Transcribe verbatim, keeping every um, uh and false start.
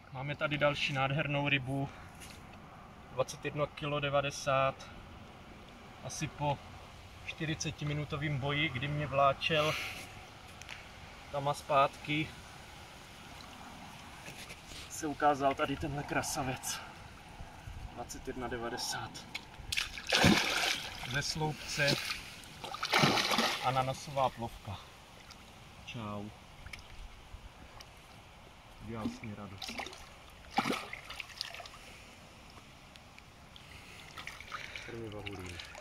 Máme tady další nádhernou rybu. dvacet jedna kilo devadesát. Asi po čtyřicetiminutovém boji, kdy mě vláčel tam a zpátky, se ukázal tady tenhle krasavec. dvacet jedna devadesát. Ze sloupce ananasová plovka. Čau. Dělal jsi mi radost. Krmiva hulí.